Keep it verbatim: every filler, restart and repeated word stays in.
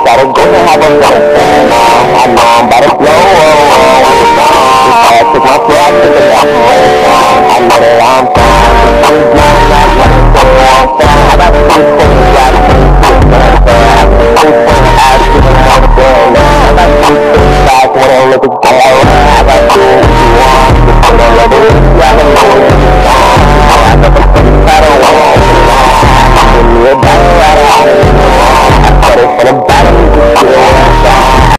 Gotta go to have a fun. I'm on, better flow. I took my flight to the